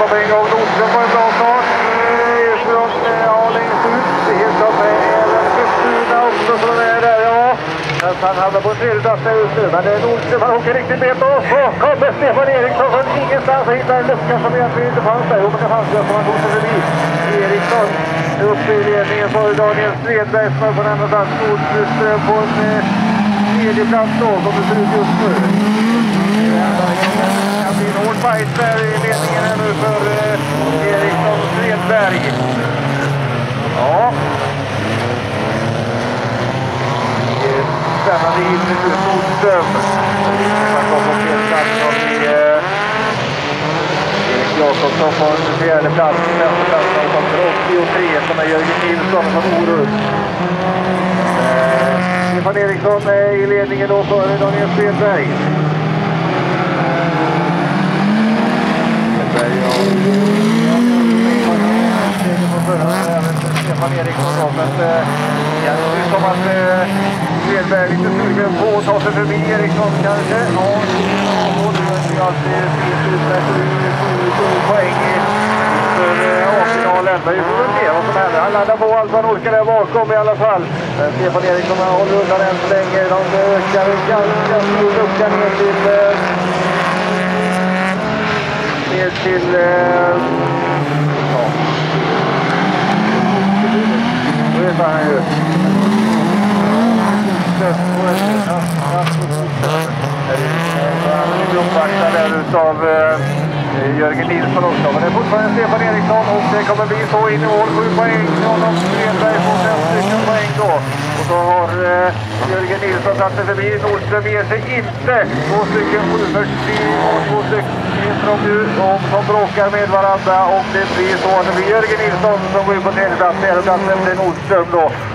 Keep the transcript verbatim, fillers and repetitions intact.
Nordström på en gång. Nordström var en bra start. Från ja, längst ut. Helt klart med även Kristina också som är där, ja. Han hamnar på en tredje plats just nu. Men Nordström, han åker riktigt bet. Och så kommer Stefan Eriksson från ingenstans och hittar en lucka som egentligen inte fanns där. Jo, men det fanns det som han tog sig förbi. Eriksson upp i ledningen för Daniel Svedberg som är på den andra plats. Nordström på en tredje plats då, som det ser ut just nu. Det blir en hård fight där i ledningen här nu för eh, Eriksson Svedberg. Ja. Spännande in i Nordström. Han kommer på fel plats som i Erik Jakobsson på en fjärde plats. Femte plats som kommer åttiotre som är Jörgen Nilsson från Orust. Stefan Eriksson är i ledningen då före Daniel Svedberg. Stefan Eriksson då, men det är som att Svedberg är lite sugen på att ta sig förbi Eriksson kanske. Ja, och nu är det alltid sju poäng för A-finalen. Men vi får väl se vad som händer. Han laddar på allt han orkar där bakom i alla fall. Men Stefan Eriksson håller undan än så länge. De ökar ganska stor lucka ner till ner till ja. Nu vet han ju. Han är uppvaktad där utav Jörgen Nilsson också. Men det är fortfarande Stefan Eriksson och det kommer bli så in i mål. Sju poäng från de Svedberg på fem stycken poäng då. Och så har eh, Jörgen Nilsson tagit sig förbi. Nordström ger sig inte. Två stycken sju fyrtio och två stycken som nu och som bråkar med varandra. Och det blir så att det blir Jörgen Nilsson som går in på tredje plats. Fjärde plats efter Nordström då.